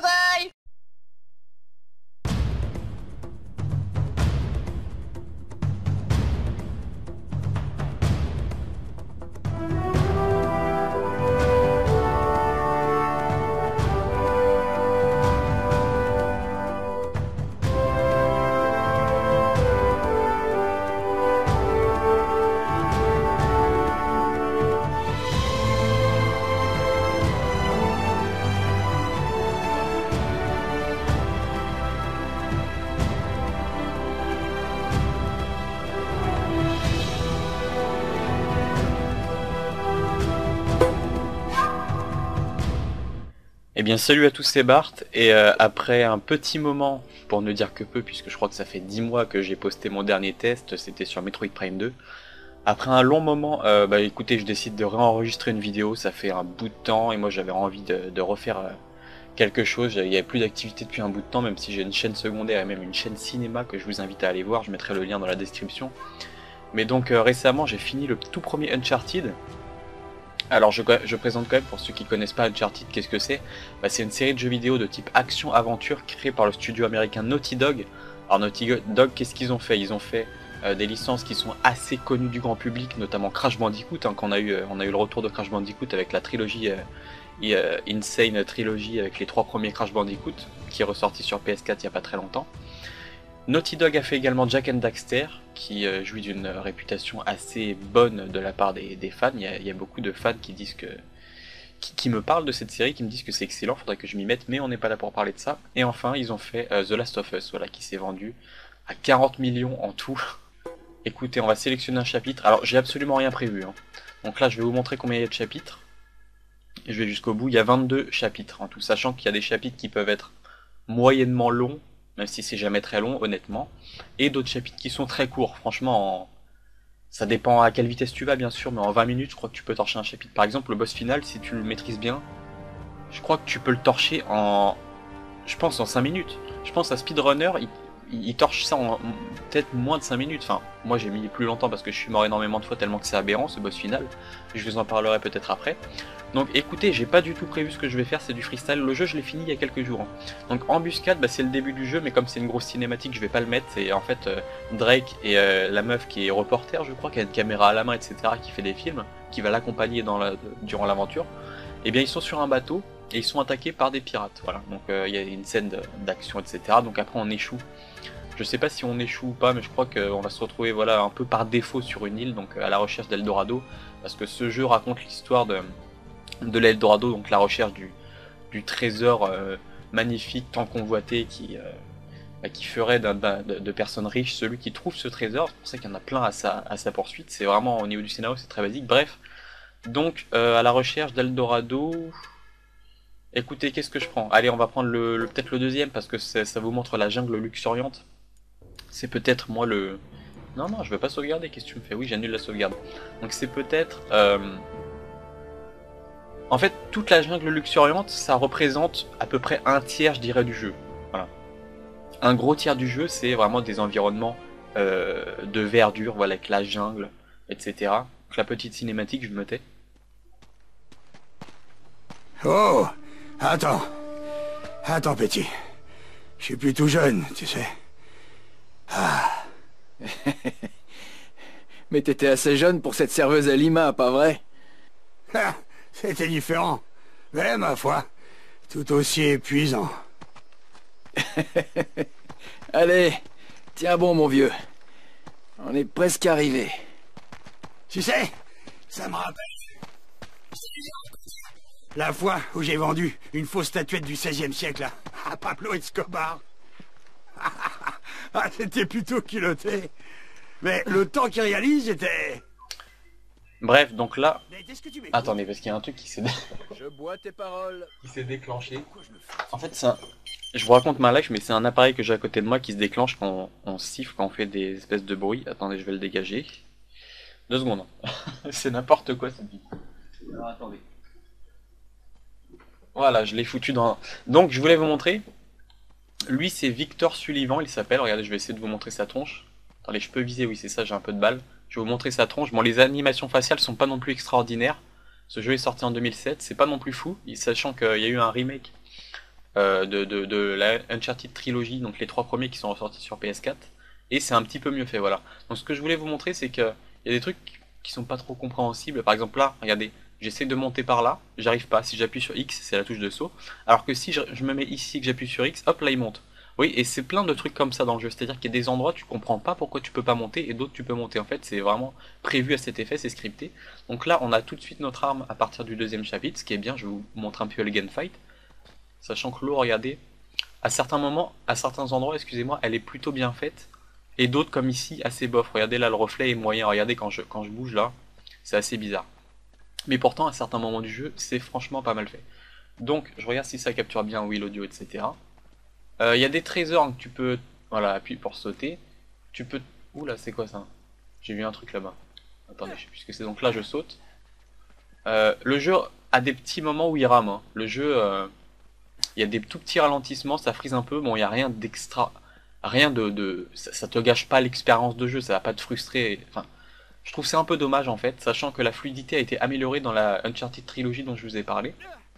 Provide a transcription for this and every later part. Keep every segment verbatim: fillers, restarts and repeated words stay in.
bye. Eh bien salut à tous, c'est Bart, et euh, après un petit moment, pour ne dire que peu, puisque je crois que ça fait dix mois que j'ai posté mon dernier test, c'était sur Metroid Prime deux. Après un long moment, euh, bah écoutez, je décide de réenregistrer une vidéo, ça fait un bout de temps, et moi j'avais envie de, de refaire euh, quelque chose. Il n'y avait plus d'activité depuis un bout de temps, même si j'ai une chaîne secondaire et même une chaîne cinéma que je vous invite à aller voir, je mettrai le lien dans la description. Mais donc euh, récemment j'ai fini le tout premier Uncharted. Alors je, je présente quand même, pour ceux qui connaissent pas Uncharted, qu'est-ce que c'est? Bah, c'est une série de jeux vidéo de type action-aventure créée par le studio américain Naughty Dog. Alors Naughty Dog, qu'est-ce qu'ils ont fait? Ils ont fait euh, des licences qui sont assez connues du grand public, notamment Crash Bandicoot, hein, qu'on a eu, euh, on a eu le retour de Crash Bandicoot avec la trilogie euh, euh, Insane Trilogy avec les trois premiers Crash Bandicoot, qui est ressorti sur P S quatre il n'y a pas très longtemps. Naughty Dog a fait également Jak and Daxter, qui euh, jouit d'une réputation assez bonne de la part des, des fans. Il y, a, il y a beaucoup de fans qui disent que, qui, qui me parlent de cette série, qui me disent que c'est excellent, faudrait que je m'y mette, mais on n'est pas là pour parler de ça. Et enfin, ils ont fait euh, The Last of Us, voilà, qui s'est vendu à quarante millions en tout. Écoutez, on va sélectionner un chapitre. Alors, j'ai absolument rien prévu, hein. Donc là, je vais vous montrer combien il y a de chapitres. Et je vais jusqu'au bout. Il y a vingt-deux chapitres en tout, sachant qu'il y a des chapitres qui peuvent être moyennement longs, même si c'est jamais très long, honnêtement, et d'autres chapitres qui sont très courts. Franchement, en... ça dépend à quelle vitesse tu vas, bien sûr, mais en vingt minutes, je crois que tu peux torcher un chapitre. Par exemple, le boss final, si tu le maîtrises bien, je crois que tu peux le torcher en, je pense, en cinq minutes. Je pense à Speedrunner, il, il torche ça en peut-être moins de cinq minutes. Enfin, moi j'ai mis plus longtemps parce que je suis mort énormément de fois tellement que c'est aberrant ce boss final. Je vous en parlerai peut-être après. Donc écoutez, j'ai pas du tout prévu ce que je vais faire, c'est du freestyle. Le jeu, je l'ai fini il y a quelques jours. Donc Embuscade, bah, c'est le début du jeu, mais comme c'est une grosse cinématique, je vais pas le mettre. C'est en fait euh, Drake et euh, la meuf qui est reporter, je crois, qui a une caméra à la main, et cetera, qui fait des films, qui va l'accompagner dans la, durant l'aventure. Et bien ils sont sur un bateau et ils sont attaqués par des pirates. Voilà, donc il euh, y a une scène d'action, et cetera. Donc après on échoue. Je sais pas si on échoue ou pas, mais je crois qu'on va se retrouver voilà un peu par défaut sur une île, donc à la recherche d'Eldorado, parce que ce jeu raconte l'histoire de de l'Eldorado, donc la recherche du, du trésor euh, magnifique tant convoité qui, euh, bah, qui ferait d'un, d'un, de, de personnes riches celui qui trouve ce trésor. C'est pour ça qu'il y en a plein à sa, à sa poursuite. C'est vraiment au niveau du scénario, c'est très basique. Bref, donc euh, à la recherche d'Eldorado. Écoutez, qu'est-ce que je prends? Allez, on va prendre le, le peut-être le deuxième parce que ça vous montre la jungle luxuriante. C'est peut-être moi le. Non, non, je veux pas sauvegarder. Qu'est-ce que tu me fais? Oui, j'annule la sauvegarde. Donc c'est peut-être. Euh... En fait, toute la jungle luxuriante, ça représente à peu près un tiers, je dirais, du jeu. Voilà. Un gros tiers du jeu, c'est vraiment des environnements euh, de verdure, voilà, avec la jungle, et cetera. Donc la petite cinématique, je me tais. Oh, attends. Attends, petit. Je suis plus tout jeune, tu sais. Ah. Mais t'étais assez jeune pour cette serveuse à Lima, pas vrai? Ah, c'était différent. Mais ma foi, tout aussi épuisant. Allez, tiens bon mon vieux. On est presque arrivé. Tu sais, ça me rappelle la fois où j'ai vendu une fausse statuette du seizième siècle à, à Pablo Escobar. Ah, c'était plutôt culotté. Mais le temps qu'il réalise, j'étais... Bref, donc là... Attendez, parce qu'il y a un truc qui s'est... Je bois tes paroles. qui s'est déclenché. En fait, c'est un... Je vous raconte ma life, mais c'est un appareil que j'ai à côté de moi qui se déclenche quand on, on siffle, quand on fait des espèces de bruit. Attendez, je vais le dégager. Deux secondes. C'est n'importe quoi cette vie. Alors attendez. Voilà, je l'ai foutu dans... Donc, je voulais vous montrer. Lui, c'est Victor Sullivan, il s'appelle. Regardez, je vais essayer de vous montrer sa tronche. Attendez, je peux viser, oui, c'est ça, j'ai un peu de balle. Je vais vous montrer sa tronche. Bon, les animations faciales sont pas non plus extraordinaires. Ce jeu est sorti en deux mille sept, c'est pas non plus fou, sachant qu'il y a eu un remake euh, de, de, de la Uncharted Trilogy, donc les trois premiers qui sont ressortis sur P S quatre, et c'est un petit peu mieux fait, voilà. Donc ce que je voulais vous montrer, c'est que il y a des trucs qui sont pas trop compréhensibles. Par exemple là, regardez, j'essaie de monter par là, j'arrive pas. Si j'appuie sur X, c'est la touche de saut. Alors que si je, je me mets ici et que j'appuie sur X, hop là il monte. Oui, et c'est plein de trucs comme ça dans le jeu. C'est-à-dire qu'il y a des endroits tu comprends pas pourquoi tu peux pas monter et d'autres tu peux monter. En fait, c'est vraiment prévu à cet effet, c'est scripté. Donc là, on a tout de suite notre arme à partir du deuxième chapitre, ce qui est bien. Je vais vous montrer un peu le gunfight. Sachant que l'eau, regardez, à certains moments, à certains endroits, excusez-moi, elle est plutôt bien faite. Et d'autres comme ici, assez bof. Regardez là, le reflet est moyen. Regardez quand je, quand je bouge là, c'est assez bizarre. Mais pourtant, à certains moments du jeu, c'est franchement pas mal fait. Donc, je regarde si ça capture bien, oui, l'audio, et cetera. Il euh, y a des trésors que tu peux... Voilà, appuie pour sauter. Tu peux... Oula, c'est quoi ça? J'ai vu un truc là-bas. Attendez, je sais plus ce que c'est. Donc là, je saute. Euh, le jeu a des petits moments où il rame. Hein. Le jeu... Euh... Il y a des tout petits ralentissements, ça frise un peu. Bon, il n'y a rien d'extra... Rien de... de... Ça, ça te gâche pas l'expérience de jeu, ça va pas te frustrer. Enfin... Je trouve c'est un peu dommage en fait, sachant que la fluidité a été améliorée dans la Uncharted Trilogy dont je vous ai parlé.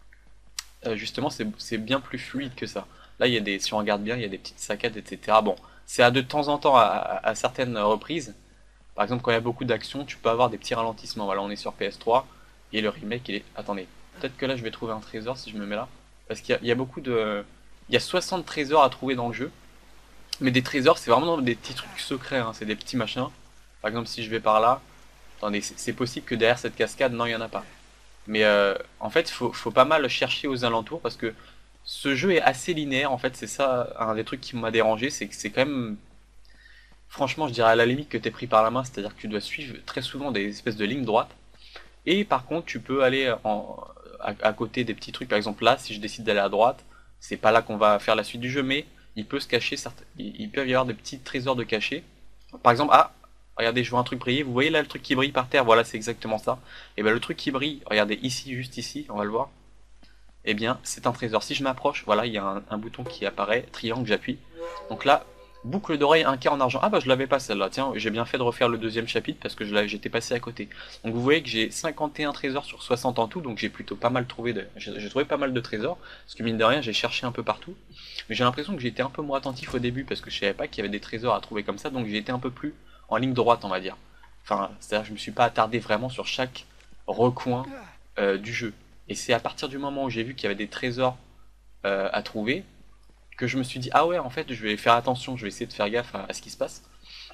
Euh, justement, c'est bien plus fluide que ça. Là, il y a des, si on regarde bien, il y a des petites saccades, et cetera. Bon, c'est à de temps en temps, à, à, à certaines reprises. Par exemple, quand il y a beaucoup d'action, tu peux avoir des petits ralentissements. Voilà, on est sur P S trois, et le remake, il est... Attendez, peut-être que là, je vais trouver un trésor si je me mets là. Parce qu'il y, y a beaucoup de... Il y a soixante trésors à trouver dans le jeu. Mais des trésors, c'est vraiment des petits trucs secrets, hein. C'est des petits machins. Par exemple, si je vais par là, attendez, c'est possible que derrière cette cascade, non, il n'y en a pas. Mais euh, en fait, il faut, faut pas mal chercher aux alentours parce que ce jeu est assez linéaire. En fait, c'est ça, un des trucs qui m'a dérangé, c'est que c'est quand même... Franchement, je dirais à la limite que tu es pris par la main, c'est-à-dire que tu dois suivre très souvent des espèces de lignes droites. Et par contre, tu peux aller en, à, à côté des petits trucs. Par exemple, là, si je décide d'aller à droite, c'est pas là qu'on va faire la suite du jeu, mais il peut se cacher, certes, il, il peut y avoir des petits trésors de cachés. Par exemple, ah, regardez, je vois un truc briller. Vous voyez là le truc qui brille par terre? Voilà, c'est exactement ça. Et bien le truc qui brille, regardez ici, juste ici, on va le voir. Eh bien, c'est un trésor. Si je m'approche, voilà, il y a un, un bouton qui apparaît, triangle, j'appuie. Donc là, boucle d'oreille, un quart en argent. Ah bah je l'avais pas celle-là. Tiens, j'ai bien fait de refaire le deuxième chapitre parce que j'étais passé à côté. Donc vous voyez que j'ai cinquante et un trésors sur soixante en tout, donc j'ai plutôt pas mal trouvé de... J'ai trouvé pas mal de trésors, parce que mine de rien, j'ai cherché un peu partout. Mais j'ai l'impression que j'ai été un peu moins attentif au début parce que je savais pas qu'il y avait des trésors à trouver comme ça, donc j'ai été un peu plus en ligne droite, on va dire. Enfin, c'est-à-dire que je me suis pas attardé vraiment sur chaque recoin euh, du jeu. Et c'est à partir du moment où j'ai vu qu'il y avait des trésors euh, à trouver que je me suis dit, ah ouais, en fait, je vais faire attention, je vais essayer de faire gaffe à, à ce qui se passe.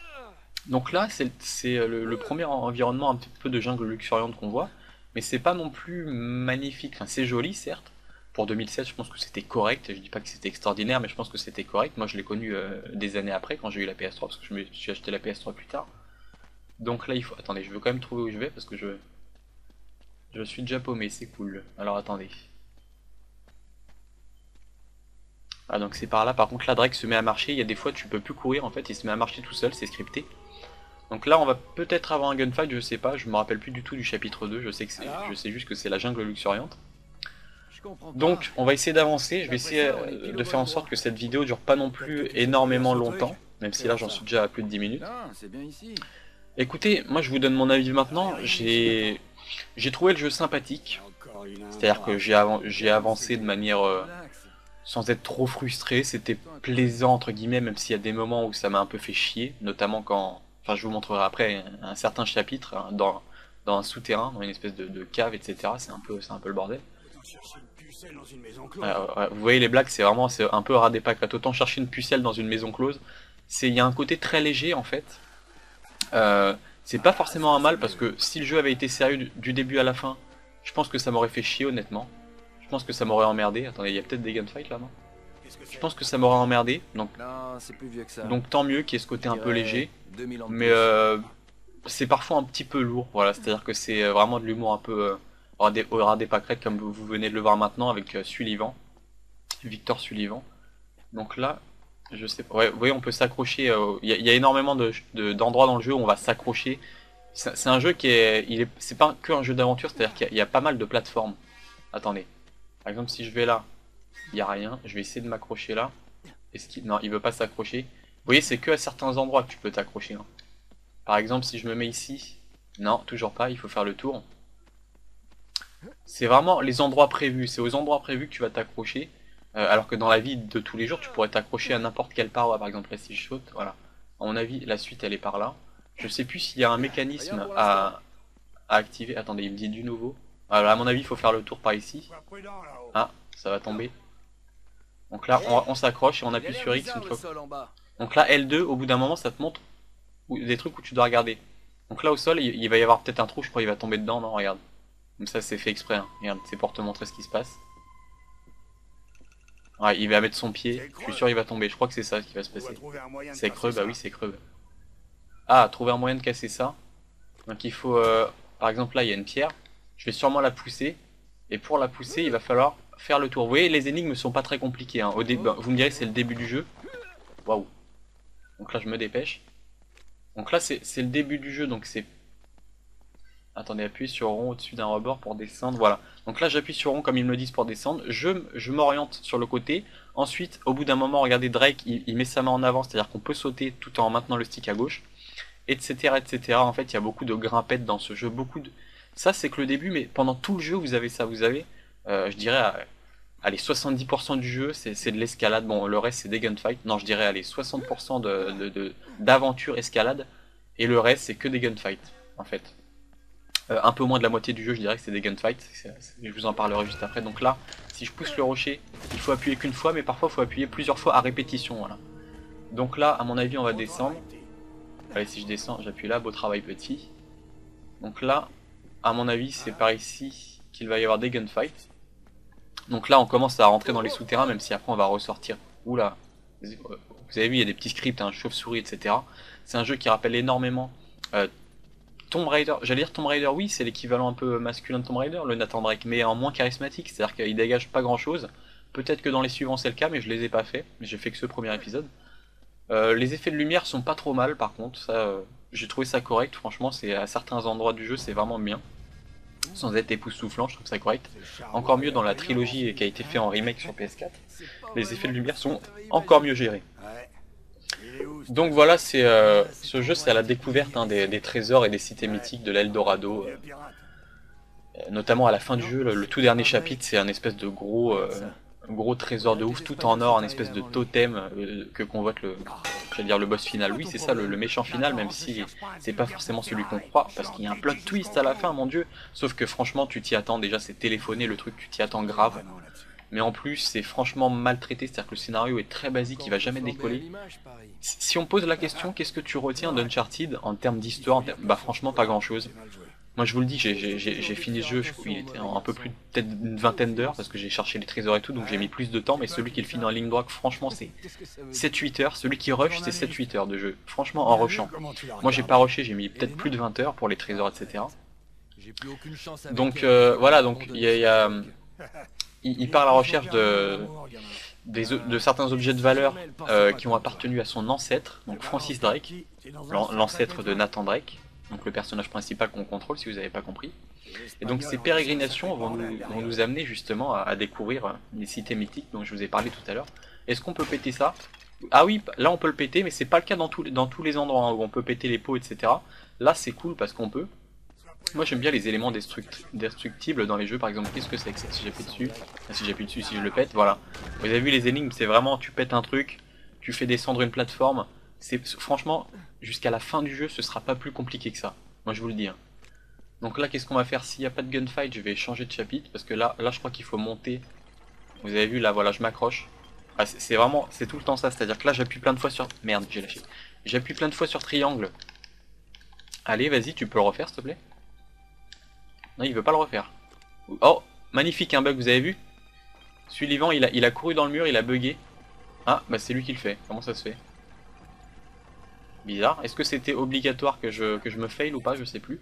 Donc là, c'est le, le premier environnement un petit peu de jungle luxuriante qu'on voit, mais c'est pas non plus magnifique. Enfin, c'est joli, certes. Pour deux mille sept, je pense que c'était correct. Je dis pas que c'était extraordinaire, mais je pense que c'était correct. Moi, je l'ai connu euh, des années après, quand j'ai eu la P S trois, parce que je me suis acheté la P S trois plus tard. Donc là, il faut... Attendez, je veux quand même trouver où je vais, parce que je... Je suis déjà paumé, c'est cool. Alors, attendez. Ah, donc c'est par là. Par contre, là, Drake se met à marcher. Il y a des fois, tu peux plus courir, en fait. Il se met à marcher tout seul, c'est scripté. Donc là, on va peut-être avoir un gunfight, je sais pas. Je me rappelle plus du tout du chapitre deux. Je sais, que je sais juste que c'est la jungle luxuriante. Donc, on va essayer d'avancer. Je vais essayer de faire en sorte que cette vidéo dure pas non plus énormément longtemps. Même si là, j'en suis déjà à plus de dix minutes. Écoutez, moi, je vous donne mon avis maintenant. J'ai j'ai trouvé le jeu sympathique. C'est-à-dire que j'ai av avancé de manière... Euh, sans être trop frustré. C'était plaisant, entre guillemets, même s'il y a des moments où ça m'a un peu fait chier. Notamment quand... Enfin, je vous montrerai après un certain chapitre hein, dans, dans un souterrain, dans une espèce de, de cave, et cetera. C'est un peu, c'est un peu le bordel. Alors, ouais, vous voyez les blagues, c'est vraiment c'est un peu ras des pâquerettes. Autant chercher une pucelle dans une maison close. Il y a un côté très léger en fait. Euh, c'est pas forcément un mal parce que si le jeu avait été sérieux du, du début à la fin, je pense que ça m'aurait fait chier honnêtement. Je pense que ça m'aurait emmerdé. Attendez, il y a peut-être des gunfights là, non? Je pense que ça m'aurait emmerdé. Donc, donc tant mieux qu'il y ait ce côté un peu léger. Mais euh, c'est parfois un petit peu lourd. Voilà, c'est-à-dire que c'est vraiment de l'humour un peu euh, au ras des, au ras des pâquerettes comme vous venez de le voir maintenant avec euh, Sullivan, Victor Sullivan. Donc là, je sais pas. Ouais, vous voyez, on peut s'accrocher. Il euh, y, y a énormément d'endroits de, de, dans le jeu où on va s'accrocher. C'est un jeu qui est, il est, c'est pas que un jeu d'aventure, c'est-à-dire qu'il y, y a pas mal de plateformes. Attendez. Par exemple, si je vais là, il n'y a rien. Je vais essayer de m'accrocher là. Est-ce qu'il... Non, il veut pas s'accrocher. Vous voyez, c'est que à certains endroits que tu peux t'accrocher. Hein. Par exemple, si je me mets ici. Non, toujours pas, il faut faire le tour. C'est vraiment les endroits prévus. C'est aux endroits prévus que tu vas t'accrocher. Euh, alors que dans la vie de tous les jours, tu pourrais t'accrocher à n'importe quelle paroi. Par exemple, là, si je saute, voilà. À mon avis, la suite, elle est par là. Je sais plus s'il y a un mécanisme à, à activer. Attendez, il me dit du nouveau. Alors, à mon avis, il faut faire le tour par ici. Ah, ça va tomber. Donc là, on, on s'accroche et on appuie sur X une fois. Donc là, L deux, au bout d'un moment, ça te montre où, des trucs où tu dois regarder. Donc là, au sol, il, il va y avoir peut-être un trou, je crois, il va tomber dedans, non, regarde. Comme ça, c'est fait exprès, hein. Regarde, c'est pour te montrer ce qui se passe. Ouais, il va mettre son pied, je suis sûr il va tomber, je crois que c'est ça qui va se passer. C'est creux, bah oui, c'est creux. Ah, trouver un moyen de casser ça. Donc il faut, euh, par exemple là, il y a une pierre. Je vais sûrement la pousser. Et pour la pousser, il va falloir faire le tour. Vous voyez, les énigmes sont pas très compliquées, hein. Au début, vous me direz c'est le début du jeu. Waouh. Donc là, je me dépêche. Donc là, c'est le début du jeu, donc c'est... Attendez, appuyez sur rond au-dessus d'un rebord pour descendre, voilà. Donc là, j'appuie sur rond comme ils me le disent pour descendre. Je, je m'oriente sur le côté. Ensuite, au bout d'un moment, regardez, Drake, il, il met sa main en avant, c'est-à-dire qu'on peut sauter tout en maintenant le stick à gauche. Etc, et cetera. En fait, il y a beaucoup de grimpettes dans ce jeu, beaucoup de... Ça, c'est que le début, mais pendant tout le jeu, vous avez ça. Vous avez, euh, je dirais, allez, soixante-dix pour cent du jeu, c'est de l'escalade. Bon, le reste, c'est des gunfights. Non, je dirais, allez, soixante pour cent d'aventure de, de, escalade. Et le reste, c'est que des gunfights, en fait. Euh, un peu moins de la moitié du jeu, je dirais que c'est des gunfights. C'est, c'est, je vous en parlerai juste après. Donc là, si je pousse le rocher, il faut appuyer qu'une fois, mais parfois, il faut appuyer plusieurs fois à répétition. Voilà. Donc là, à mon avis, on va descendre. Allez, si je descends, j'appuie là, beau travail petit. Donc là, à mon avis, c'est par ici qu'il va y avoir des gunfights. Donc là, on commence à rentrer dans les souterrains, même si après on va ressortir. Oula, vous avez vu, il y a des petits scripts, hein, chauve-souris, et cetera. C'est un jeu qui rappelle énormément euh, Tomb Raider. J'allais dire Tomb Raider, oui, c'est l'équivalent un peu masculin de Tomb Raider, le Nathan Drake, mais en moins charismatique, c'est-à-dire qu'il dégage pas grand-chose. Peut-être que dans les suivants c'est le cas, mais je les ai pas fait. J'ai fait que ce premier épisode. Euh, les effets de lumière sont pas trop mal par contre, ça, euh, j'ai trouvé ça correct, franchement c'est à certains endroits du jeu c'est vraiment bien. Sans être époustouflant, je trouve ça correct. Encore mieux dans la trilogie qui a été fait en remake sur P S quatre. Les effets de lumière sont encore mieux gérés. Donc voilà, c'est euh, ce jeu c'est à la découverte hein, des, des trésors et des cités mythiques de l'Eldorado. Euh, notamment à la fin du jeu, le, le tout dernier chapitre c'est un espèce de gros... Euh, gros trésor de ouf, tout en or, un espèce de totem euh, que convoite le, j'allais dire le boss final. Oui, c'est ça, le, le méchant final, même si c'est pas forcément celui qu'on croit, parce qu'il y a un plot twist à la fin, mon dieu. Sauf que franchement, tu t'y attends, déjà c'est téléphoné, le truc, tu t'y attends grave. Mais en plus, c'est franchement maltraité, c'est-à-dire que le scénario est très basique, il va jamais décoller. Si on pose la question, qu'est-ce que tu retiens d'Uncharted en termes d'histoire? Bah franchement, pas grand-chose. Moi je vous le dis, j'ai fini ce jeu, je, il était en un peu plus, peut-être une vingtaine d'heures, parce que j'ai cherché les trésors et tout, donc j'ai mis plus de temps, mais celui qui le finit en ligne droite, franchement c'est sept huit heures, celui qui rush c'est sept huit heures de jeu, franchement en rushant. Moi j'ai pas rushé, j'ai mis peut-être plus de vingt heures pour les trésors, et cetera. Donc euh, voilà, donc il y a... Y a il, il part à la recherche de, des, de certains objets de valeur euh, qui ont appartenu à son ancêtre, donc Francis Drake, l'ancêtre de Nathan Drake. Donc le personnage principal qu'on contrôle, si vous n'avez pas compris. Et donc ces pérégrinations vont nous, vont nous amener justement à, à découvrir les cités mythiques dont je vous ai parlé tout à l'heure. Est-ce qu'on peut péter ça? Ah oui, là on peut le péter, mais c'est pas le cas dans, tout, dans tous les endroits hein, où on peut péter les pots, et cetera. Là c'est cool parce qu'on peut. Moi j'aime bien les éléments destruct destructibles dans les jeux, par exemple, qu'est-ce que c'est que ça? Si j'appuie dessus, ah, si j'appuie dessus, si je le pète, voilà. Vous avez vu les énigmes, c'est vraiment, tu pètes un truc, tu fais descendre une plateforme. C'est franchement... Jusqu'à la fin du jeu, ce sera pas plus compliqué que ça. Moi je vous le dis. Hein. Donc là, qu'est-ce qu'on va faire? S'il n'y a pas de gunfight, je vais changer de chapitre. Parce que là, là je crois qu'il faut monter. Vous avez vu, là, voilà, je m'accroche. Ah, c'est vraiment, c'est tout le temps ça. C'est-à-dire que là, j'appuie plein de fois sur... Merde, j'ai lâché. J'appuie plein de fois sur triangle. Allez, vas-y, tu peux le refaire, s'il te plaît? Non, il veut pas le refaire. Oh, magnifique, un bug, vous avez vu? Suivant, il a, il a couru dans le mur, il a bugué. Ah, bah c'est lui qui le fait. Comment ça se fait? Bizarre. Est-ce que c'était obligatoire que je, que je me fail ou pas? Je sais plus.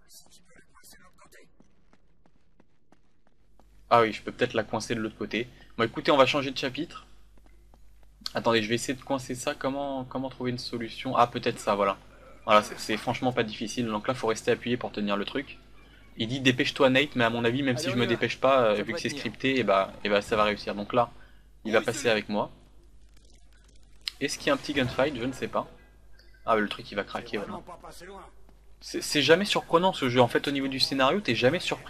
Ah oui, je peux peut-être la coincer de l'autre côté. Bon écoutez, on va changer de chapitre. Attendez, je vais essayer de coincer ça. Comment, comment trouver une solution? Ah, peut-être ça, voilà. Voilà, c'est franchement pas difficile. Donc là, faut rester appuyé pour tenir le truc. Il dit dépêche-toi Nate, mais à mon avis, même si je me dépêche pas, euh, vu que c'est scripté, et bah, et bah ça va réussir. Donc là, il va passer avec moi. Est-ce qu'il y a un petit gunfight? Je ne sais pas. Ah le truc il va craquer, voilà. C'est jamais surprenant ce jeu, en fait au niveau du scénario t'es jamais surpris.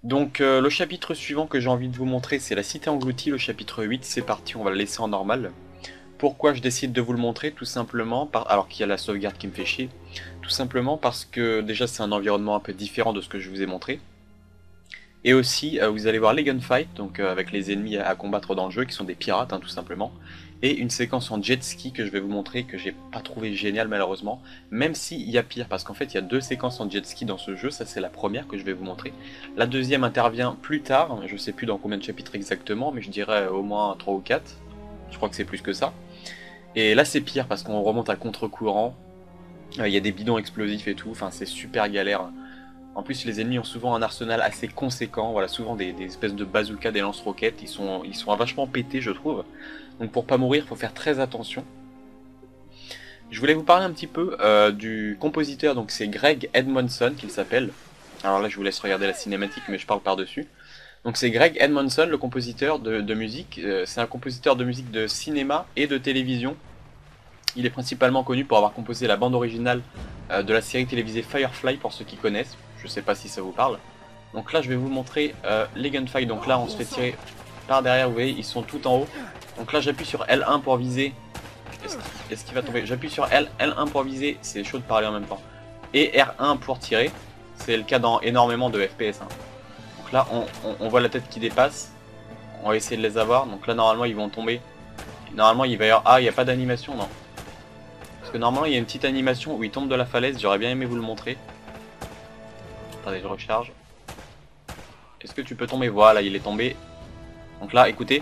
Donc euh, le chapitre suivant que j'ai envie de vous montrer, c'est la cité engloutie, le chapitre huit. C'est parti, on va le laisser en normal. Pourquoi je décide de vous le montrer? Tout simplement, par... alors qu'il y a la sauvegarde qui me fait chier, tout simplement parce que déjà c'est un environnement un peu différent de ce que je vous ai montré. Et aussi, euh, vous allez voir les gunfights, donc euh, avec les ennemis à, à combattre dans le jeu, qui sont des pirates, hein, tout simplement. Et une séquence en jet ski que je vais vous montrer, que j'ai pas trouvé génial malheureusement, même s'il y a pire, parce qu'en fait il y a deux séquences en jet ski dans ce jeu, ça c'est la première que je vais vous montrer. La deuxième intervient plus tard, je sais plus dans combien de chapitres exactement, mais je dirais au moins trois ou quatre, je crois que c'est plus que ça. Et là c'est pire parce qu'on remonte à contre-courant, il y a des bidons explosifs et tout, enfin c'est super galère. En plus les ennemis ont souvent un arsenal assez conséquent, voilà, souvent des, des espèces de bazookas, des lance-roquettes, ils sont, ils sont vachement pétés je trouve. Donc pour pas mourir, il faut faire très attention. Je voulais vous parler un petit peu euh, du compositeur, donc c'est Greg Edmondson qu'il s'appelle. Alors là je vous laisse regarder la cinématique mais je parle par-dessus. Donc c'est Greg Edmondson, le compositeur de, de musique. Euh, c'est un compositeur de musique de cinéma et de télévision. Il est principalement connu pour avoir composé la bande originale euh, de la série télévisée Firefly, pour ceux qui connaissent. Je sais pas si ça vous parle. Donc là je vais vous montrer euh, les gunfights. Donc là on se fait tirer par derrière, vous voyez, ils sont tout en haut. Donc là j'appuie sur L un pour viser. Est-ce qu'il est qu'il va tomber? J'appuie sur L, L1 pour viser, c'est chaud de parler en même temps. Et R un pour tirer. C'est le cas dans énormément de F P S. Hein. Donc là on, on, on voit la tête qui dépasse. On va essayer de les avoir. Donc là normalement ils vont tomber. Normalement il va y avoir... Ah, il n'y a pas d'animation, non. Parce que normalement il y a une petite animation où ils tombent de la falaise. J'aurais bien aimé vous le montrer. Attendez, je recharge. Est-ce que tu peux tomber? Voilà, il est tombé. Donc là, écoutez.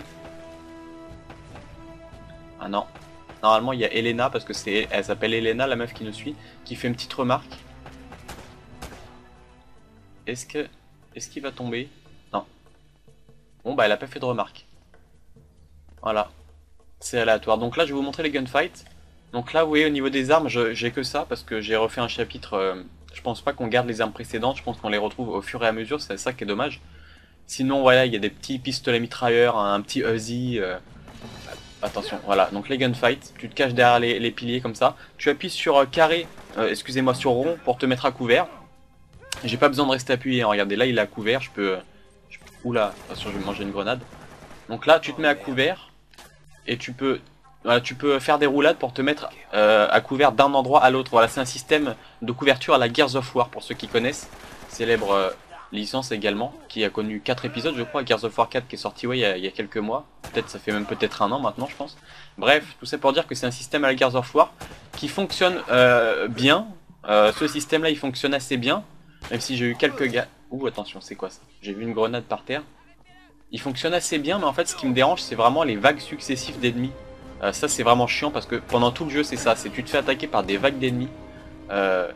Ah non. Normalement, il y a Elena, parce que c'est, elle s'appelle Elena, la meuf qui nous suit, qui fait une petite remarque. Est-ce que... Est-ce qu'il va tomber? Non. Bon, bah, elle a pas fait de remarque. Voilà. C'est aléatoire. Donc là, je vais vous montrer les gunfights. Donc là, vous voyez, au niveau des armes, j'ai que ça, parce que j'ai refait un chapitre... Euh, je pense pas qu'on garde les armes précédentes, je pense qu'on les retrouve au fur et à mesure, c'est ça qui est dommage. Sinon, voilà, il y a des petits pistolets mitrailleurs, un petit Uzi... Euh, Attention, voilà, donc les gunfights, tu te caches derrière les, les piliers comme ça. Tu appuies sur euh, carré, euh, excusez-moi, sur rond pour te mettre à couvert. J'ai pas besoin de rester appuyé, hein. Regardez, là il est à couvert, je peux... Je... Oula, attention, je vais manger une grenade. Donc là, tu te mets à couvert, et tu peux... Voilà, tu peux faire des roulades pour te mettre euh, à couvert d'un endroit à l'autre. Voilà, c'est un système de couverture à la Gears of War, pour ceux qui connaissent. Célèbre... Euh, licence également, qui a connu quatre épisodes je crois, Gears of War quatre qui est sorti ouais, il, y a, il y a quelques mois, peut-être ça fait même peut-être un an maintenant je pense. Bref, tout ça pour dire que c'est un système à la Gears of War qui fonctionne euh, bien, euh, ce système là il fonctionne assez bien, même si j'ai eu quelques gars... Ouh attention, c'est quoi ça? J'ai vu une grenade par terre. Il fonctionne assez bien, mais en fait ce qui me dérange c'est vraiment les vagues successives d'ennemis. Euh, ça c'est vraiment chiant parce que pendant tout le jeu c'est ça, c'est tu te fais attaquer par des vagues d'ennemis. Euh,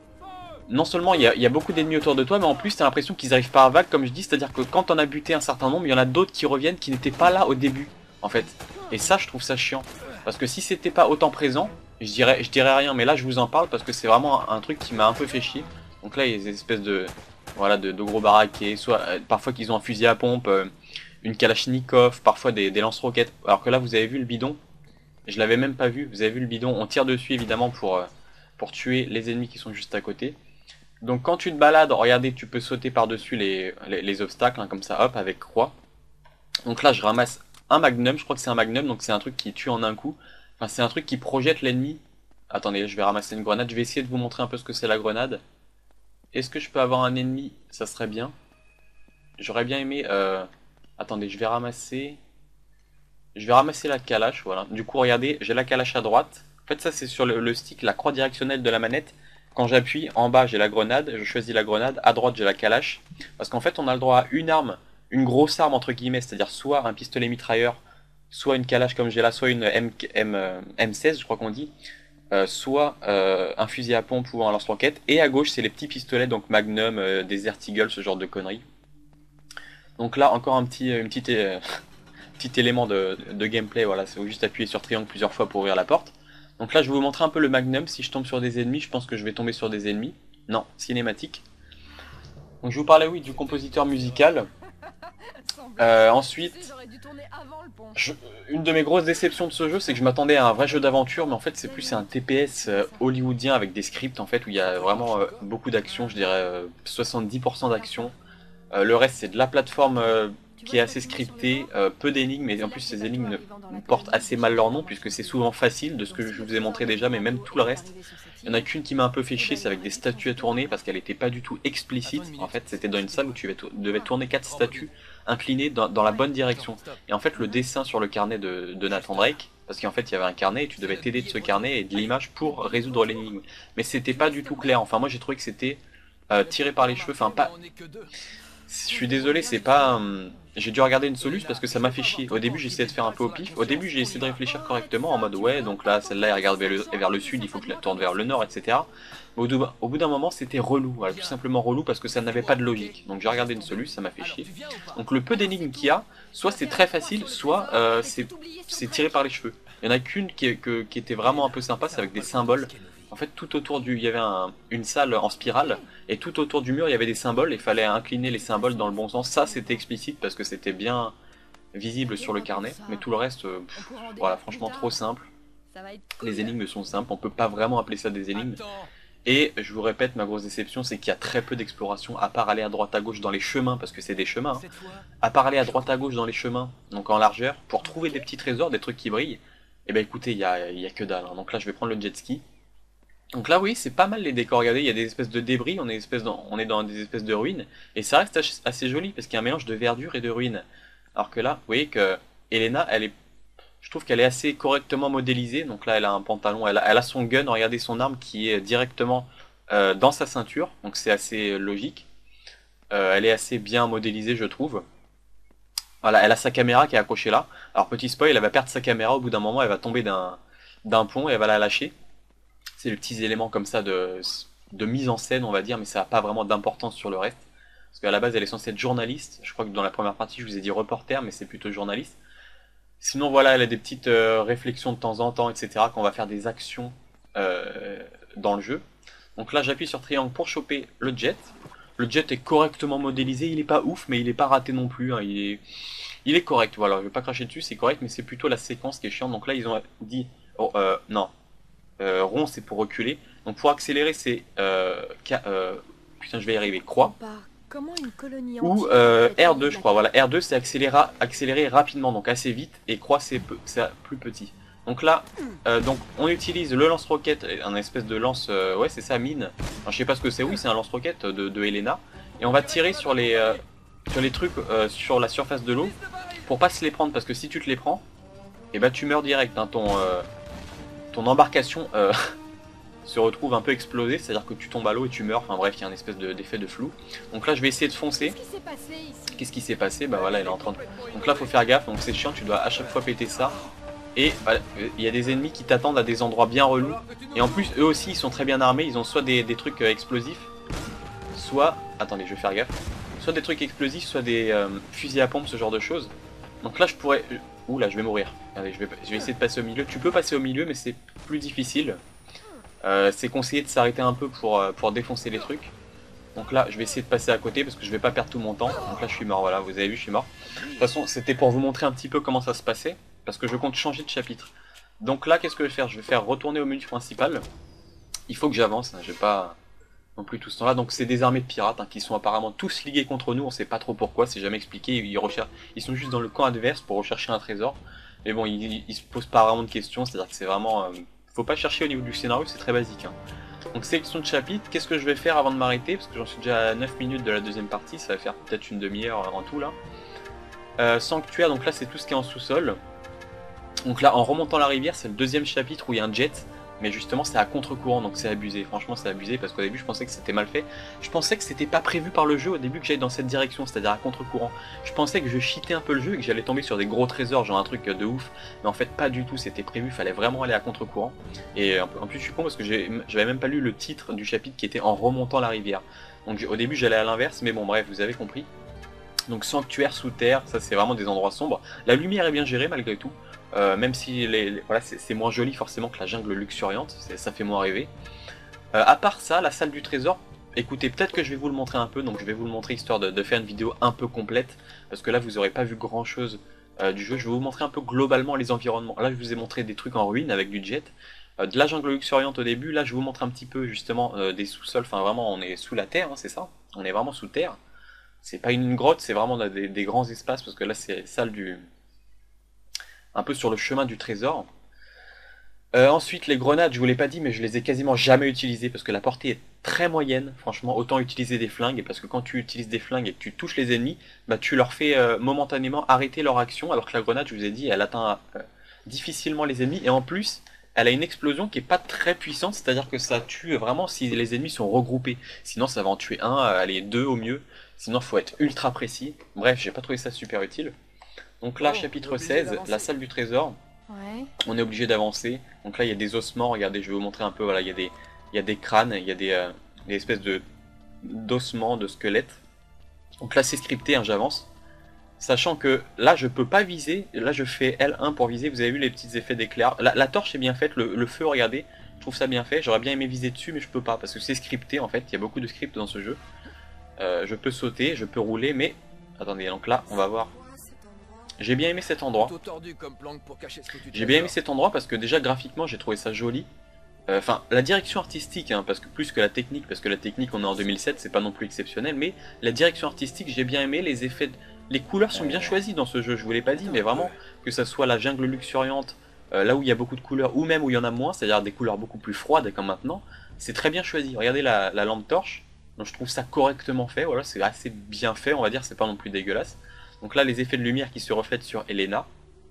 Non seulement il y, y a beaucoup d'ennemis autour de toi, mais en plus t'as l'impression qu'ils arrivent par vague, comme je dis, c'est-à-dire que quand on a buté un certain nombre, il y en a d'autres qui reviennent qui n'étaient pas là au début, en fait. Et ça, je trouve ça chiant. Parce que si c'était pas autant présent, je dirais, je dirais rien, mais là je vous en parle parce que c'est vraiment un, un truc qui m'a un peu fait chier. Donc là il y a des espèces de, voilà, de, de gros baraquets, soit euh, parfois qu'ils ont un fusil à pompe, euh, une kalachnikov, parfois des, des lance-roquettes. Alors que là vous avez vu le bidon, je l'avais même pas vu, vous avez vu le bidon, on tire dessus évidemment pour, euh, pour tuer les ennemis qui sont juste à côté. Donc quand tu te balades, regardez, tu peux sauter par-dessus les, les, les obstacles, hein, comme ça, hop, avec croix. Donc là, je ramasse un magnum, je crois que c'est un magnum, donc c'est un truc qui tue en un coup. Enfin, c'est un truc qui projette l'ennemi. Attendez, je vais ramasser une grenade, je vais essayer de vous montrer un peu ce que c'est la grenade. Est-ce que je peux avoir un ennemi? Ça serait bien. J'aurais bien aimé... Euh... Attendez, je vais ramasser... Je vais ramasser la calache, voilà. Du coup, regardez, j'ai la calache à droite. En fait, ça, c'est sur le, le stick, la croix directionnelle de la manette. Quand j'appuie, en bas j'ai la grenade, je choisis la grenade, à droite j'ai la calache. Parce qu'en fait on a le droit à une arme, une grosse arme entre guillemets, c'est-à-dire soit un pistolet mitrailleur, soit une calache comme j'ai là, soit une M, M, M seize je crois qu'on dit, euh, soit euh, un fusil à pompe ou un lance-roquette. Et à gauche c'est les petits pistolets, donc Magnum, euh, Desert Eagle, ce genre de conneries. Donc là encore un petit, une petite, euh, petit élément de, de gameplay, voilà, c'est juste appuyer sur triangle plusieurs fois pour ouvrir la porte. Donc là je vais vous montrer un peu le magnum, si je tombe sur des ennemis, je pense que je vais tomber sur des ennemis. Non, cinématique. Donc je vous parlais oui du compositeur musical. Euh, ensuite, je, une de mes grosses déceptions de ce jeu, c'est que je m'attendais à un vrai jeu d'aventure, mais en fait c'est plus un T P S euh, hollywoodien avec des scripts en fait, où il y a vraiment euh, beaucoup d'action, je dirais euh, soixante-dix pour cent d'action. Euh, le reste c'est de la plateforme euh, qui est assez scriptée, euh, peu d'énigmes, et en plus ces énigmes portent assez mal leur nom puisque c'est souvent facile de ce que je vous ai montré déjà, mais même tout le reste. Il y en a qu'une qui m'a un peu fait chier, c'est avec des statues à tourner parce qu'elle n'était pas du tout explicite. En fait c'était dans une salle où tu devais tourner quatre statues inclinées dans, dans la bonne direction. Et en fait le dessin sur le carnet de, de Nathan Drake, parce qu'en fait il y avait un carnet et tu devais t'aider de ce carnet et de l'image pour résoudre l'énigme. Mais c'était pas du tout clair, enfin moi j'ai trouvé que c'était euh, tiré par les cheveux, enfin pas... Je suis désolé, c'est pas... Hum, j'ai dû regarder une soluce parce que ça m'a fait chier. Au début j'ai essayé de faire un peu au pif, au début j'ai essayé de réfléchir correctement en mode ouais donc là celle-là elle regarde vers le, vers le sud, il faut que la tourne vers le nord, et cetera. Mais au, au bout d'un moment c'était relou, voilà, tout simplement relou parce que ça n'avait pas de logique. Donc j'ai regardé une soluce, ça m'a fait chier. Donc le peu d'énigmes qu'il y a, soit c'est très facile, soit euh, c'est tiré par les cheveux. Il y en a qu'une qui, que, qui était vraiment un peu sympa, c'est avec des symboles. En fait, tout autour du, il y avait un, une salle en spirale, et tout autour du mur, il y avait des symboles, et il fallait incliner les symboles dans le bon sens. Ça, c'était explicite, parce que c'était bien visible sur le carnet, mais tout le reste, euh, pff, voilà, franchement, trop simple. Les énigmes sont simples, on peut pas vraiment appeler ça des énigmes. Et, je vous répète, ma grosse déception, c'est qu'il y a très peu d'exploration, à part aller à droite à gauche dans les chemins, parce que c'est des chemins, hein. À part aller à droite à gauche dans les chemins, donc en largeur, pour trouver des petits trésors, des trucs qui brillent, et ben écoutez, il y a, y a que dalle, hein. Donc là, je vais prendre le jet ski. Donc là oui c'est pas mal les décors, regardez il y a des espèces de débris, on est, espèces dans, on est dans des espèces de ruines, et ça reste assez joli parce qu'il y a un mélange de verdure et de ruines. Alors que là, vous voyez que Elena, elle est, je trouve qu'elle est assez correctement modélisée, donc là elle a un pantalon, elle a, elle a son gun, regardez son arme qui est directement euh, dans sa ceinture, donc c'est assez logique. Euh, elle est assez bien modélisée je trouve. Voilà, elle a sa caméra qui est accrochée là, alors petit spoil, elle va perdre sa caméra, au bout d'un moment elle va tomber d'un d'un pont et elle va la lâcher. C'est les petits éléments comme ça de, de mise en scène, on va dire, mais ça n'a pas vraiment d'importance sur le reste. Parce qu'à la base, elle est censée être journaliste. Je crois que dans la première partie, je vous ai dit reporter, mais c'est plutôt journaliste. Sinon, voilà, elle a des petites euh, réflexions de temps en temps, et cetera, quand on va faire des actions euh, dans le jeu. Donc là, j'appuie sur triangle pour choper le jet. Le jet est correctement modélisé, il est pas ouf, mais il est pas raté non plus. Hein. Il est, il est correct, voilà, je vais pas cracher dessus, c'est correct, mais c'est plutôt la séquence qui est chiante. Donc là, ils ont dit... Oh, euh, non. Euh, rond c'est pour reculer, donc pour accélérer c'est euh, euh, putain je vais y arriver, croix, ou euh, R deux je crois, voilà, R deux c'est accélérer, accélérer rapidement, donc assez vite, et croix c'est plus petit. Donc là, euh, donc on utilise le lance-roquette, un espèce de lance, euh, ouais c'est ça, mine, enfin, je sais pas ce que c'est, oui c'est un lance-roquette de, de Elena, et on va tirer sur les, euh, sur les trucs euh, sur la surface de l'eau, pour pas se les prendre, parce que si tu te les prends, et bah tu meurs direct, hein, ton... Euh, ton embarcation euh, se retrouve un peu explosée, c'est-à-dire que tu tombes à l'eau et tu meurs, enfin bref, il y a un espèce d'effet de, de flou. Donc là je vais essayer de foncer. Qu'est-ce qui s'est passé? Bah voilà, elle est en train de... Donc là faut faire gaffe, donc c'est chiant, tu dois à chaque fois péter ça. Et voilà, il y a des ennemis qui t'attendent à des endroits bien relous. Et en plus, eux aussi, ils sont très bien armés, ils ont soit des, des trucs euh, explosifs, soit... Attendez, je vais faire gaffe. Soit des trucs explosifs, soit des euh, fusils à pompe, ce genre de choses. Donc là je pourrais... Ouh là je vais mourir. Allez, je vais, je vais essayer de passer au milieu. Tu peux passer au milieu mais c'est plus difficile. Euh, c'est conseillé de s'arrêter un peu pour, pour défoncer les trucs. Donc là je vais essayer de passer à côté parce que je vais pas perdre tout mon temps. Donc là je suis mort, voilà, vous avez vu je suis mort. De toute façon c'était pour vous montrer un petit peu comment ça se passait. Parce que je compte changer de chapitre. Donc là qu'est-ce que je vais faire? Je vais faire retourner au menu principal. Il faut que j'avance, hein, je vais pas... non plus tout ce temps là, donc c'est des armées de pirates hein, qui sont apparemment tous ligués contre nous, on sait pas trop pourquoi, c'est jamais expliqué, ils, recherchent... ils sont juste dans le camp adverse pour rechercher un trésor, mais bon ils, ils se posent pas vraiment de questions, c'est à dire que c'est vraiment... Euh... faut pas chercher au niveau du scénario, c'est très basique. Hein. Donc sélection de chapitre, qu'est-ce que je vais faire avant de m'arrêter, parce que j'en suis déjà à neuf minutes de la deuxième partie, ça va faire peut-être une demi-heure en tout là. Euh, sanctuaire, donc là c'est tout ce qui est en sous-sol. Donc là en remontant la rivière, c'est le deuxième chapitre où il y a un jet. Mais justement c'est à contre-courant donc c'est abusé, franchement c'est abusé parce qu'au début je pensais que c'était mal fait. Je pensais que c'était pas prévu par le jeu au début que j'allais dans cette direction, c'est-à-dire à, à contre-courant. Je pensais que je cheatais un peu le jeu et que j'allais tomber sur des gros trésors, genre un truc de ouf. Mais en fait pas du tout, c'était prévu, fallait vraiment aller à contre-courant. Et en plus je suis con parce que j'avais même pas lu le titre du chapitre qui était en remontant la rivière. Donc au début j'allais à l'inverse, mais bon bref vous avez compris. Donc sanctuaire sous terre, ça c'est vraiment des endroits sombres. La lumière est bien gérée malgré tout. Euh, même si les, les, voilà, c'est moins joli forcément que la jungle luxuriante, ça fait moins rêver. Euh, à part ça, la salle du trésor, écoutez, peut-être que je vais vous le montrer un peu, donc je vais vous le montrer histoire de, de faire une vidéo un peu complète, parce que là vous n'aurez pas vu grand chose euh, du jeu, je vais vous montrer un peu globalement les environnements. Là je vous ai montré des trucs en ruine avec du jet, euh, de la jungle luxuriante au début, là je vous montre un petit peu justement euh, des sous-sols, enfin vraiment on est sous la terre, hein, c'est ça, on est vraiment sous terre. C'est pas une grotte, c'est vraiment des, des grands espaces, parce que là c'est salle du... un peu sur le chemin du trésor. Euh, ensuite, les grenades, je vous l'ai pas dit, mais je les ai quasiment jamais utilisées parce que la portée est très moyenne. Franchement, autant utiliser des flingues, parce que quand tu utilises des flingues et que tu touches les ennemis, bah tu leur fais euh, momentanément arrêter leur action, alors que la grenade, je vous ai dit, elle atteint euh, difficilement les ennemis, et en plus, elle a une explosion qui est pas très puissante, c'est-à-dire que ça tue vraiment si les ennemis sont regroupés. Sinon, ça va en tuer un, euh, allez, deux au mieux. Sinon, faut être ultra précis. Bref, j'ai pas trouvé ça super utile. Donc là, Oh, chapitre seize, la salle du trésor. Ouais. On est obligé d'avancer. Donc là, il y a des ossements. Regardez, je vais vous montrer un peu. Voilà, il y a des, il y a des crânes, il y a des, euh, des espèces de d'ossements, de squelettes. Donc là, c'est scripté, hein, j'avance. Sachant que là, je peux pas viser. Là, je fais L un pour viser. Vous avez vu les petits effets d'éclair. La, la torche est bien faite. Le, le feu, regardez. Je trouve ça bien fait. J'aurais bien aimé viser dessus, mais je peux pas parce que c'est scripté en fait. Il y a beaucoup de scripts dans ce jeu. Euh, je peux sauter, je peux rouler, mais attendez. Donc là, on va voir. J'ai bien aimé cet endroit. J'ai bien aimé cet endroit parce que déjà graphiquement j'ai trouvé ça joli. Enfin, euh, la direction artistique, hein, parce que plus que la technique, parce que la technique on est en deux mille sept, c'est pas non plus exceptionnel, mais la direction artistique j'ai bien aimé, les effets, de... les couleurs sont bien choisies dans ce jeu, je vous l'ai pas dit, mais vraiment, que ça soit la jungle luxuriante, euh, là où il y a beaucoup de couleurs, ou même où il y en a moins, c'est-à-dire des couleurs beaucoup plus froides comme maintenant, c'est très bien choisi. Regardez la, la lampe torche, donc je trouve ça correctement fait, voilà, c'est assez bien fait, on va dire, c'est pas non plus dégueulasse. Donc là, les effets de lumière qui se reflètent sur Elena.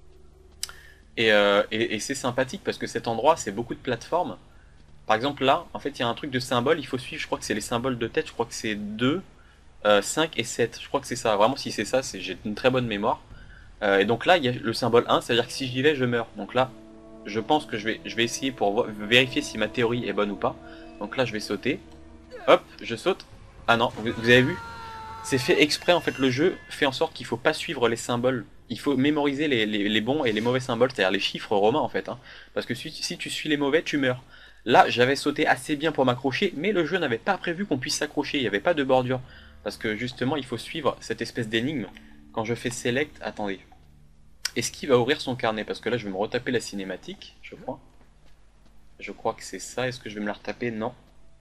Et, euh, et, et c'est sympathique parce que cet endroit, c'est beaucoup de plateformes. Par exemple, là, en fait, il y a un truc de symbole. Il faut suivre, je crois que c'est les symboles de tête. Je crois que c'est deux, euh, cinq et sept. Je crois que c'est ça. Vraiment, si c'est ça, j'ai une très bonne mémoire. Euh, et donc là, il y a le symbole un, c'est-à-dire que si j'y vais, je meurs. Donc là, je pense que je vais, je vais essayer pour vérifier si ma théorie est bonne ou pas. Donc là, je vais sauter. Hop, je saute. Ah non, vous, vous avez vu ? C'est fait exprès en fait, le jeu fait en sorte qu'il faut pas suivre les symboles, il faut mémoriser les, les, les bons et les mauvais symboles, c'est-à-dire les chiffres romains en fait, hein. Parce que si, si tu suis les mauvais, tu meurs. Là, j'avais sauté assez bien pour m'accrocher, mais le jeu n'avait pas prévu qu'on puisse s'accrocher, il n'y avait pas de bordure. Parce que justement, il faut suivre cette espèce d'énigme. Quand je fais select, attendez. Est-ce qu'il va ouvrir son carnet? Parce que là, je vais me retaper la cinématique, je crois. Je crois que c'est ça, est-ce que je vais me la retaper? Non.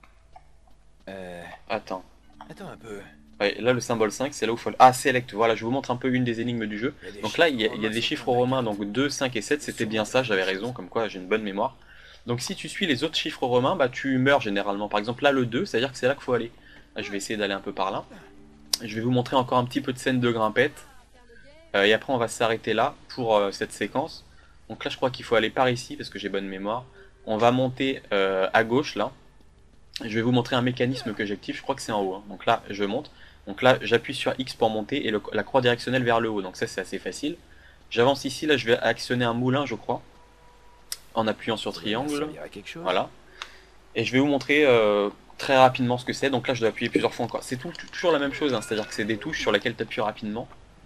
Euh... Attends. Attends un peu. Ouais, là le symbole cinq c'est là où il faut... Ah, select, voilà, je vous montre un peu une des énigmes du jeu. Donc là il y a, il y a des chiffres romains, donc deux, cinq et sept, c'était bien ça, j'avais raison, comme quoi j'ai une bonne mémoire. Donc si tu suis les autres chiffres romains, bah tu meurs généralement. Par exemple là le deux, c'est à dire que c'est là qu'il faut aller. Là, je vais essayer d'aller un peu par là. Je vais vous montrer encore un petit peu de scène de grimpette. Euh, et après on va s'arrêter là pour euh, cette séquence. Donc là je crois qu'il faut aller par ici parce que j'ai bonne mémoire. On va monter euh, à gauche là. Je vais vous montrer un mécanisme que j'active, je crois que c'est en haut, hein. Donc là je monte. Donc là j'appuie sur X pour monter et le, la croix directionnelle vers le haut, donc ça c'est assez facile. J'avance ici, là je vais actionner un moulin je crois, en appuyant sur triangle, voilà. Et je vais vous montrer euh, très rapidement ce que c'est, donc là je dois appuyer plusieurs fois encore. C'est tout, toujours la même chose, hein. C'est-à-dire que c'est des touches sur lesquelles tu appuies rapidement.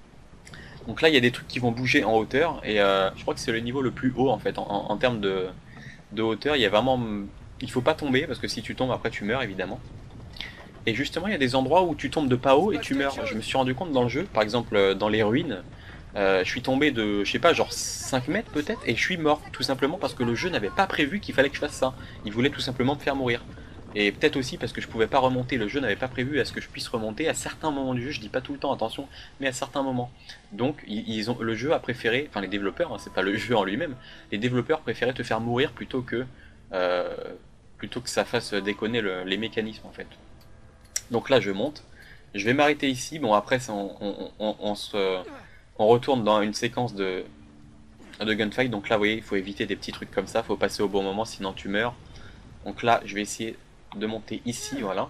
Donc là il y a des trucs qui vont bouger en hauteur, et euh, je crois que c'est le niveau le plus haut en fait, en, en, en termes de, de hauteur. Il y a vraiment... Il faut pas tomber, parce que si tu tombes après tu meurs évidemment. Et justement, il y a des endroits où tu tombes de pas haut et tu meurs. Je me suis rendu compte dans le jeu, par exemple dans les ruines, euh, je suis tombé de, je sais pas, genre cinq mètres peut-être, et je suis mort, tout simplement parce que le jeu n'avait pas prévu qu'il fallait que je fasse ça. Il voulait tout simplement me faire mourir. Et peut-être aussi parce que je pouvais pas remonter, le jeu n'avait pas prévu à ce que je puisse remonter à certains moments du jeu, je dis pas tout le temps, attention, mais à certains moments. Donc ils ont, le jeu a préféré, enfin les développeurs, hein, c'est pas le jeu en lui-même, les développeurs préféraient te faire mourir plutôt que, euh, plutôt que ça fasse déconner le, les mécanismes en fait. Donc là je monte, je vais m'arrêter ici, bon après on, on, on, on, se, on retourne dans une séquence de, de gunfight, donc là vous voyez il faut éviter des petits trucs comme ça, faut passer au bon moment sinon tu meurs. Donc là je vais essayer de monter ici, voilà.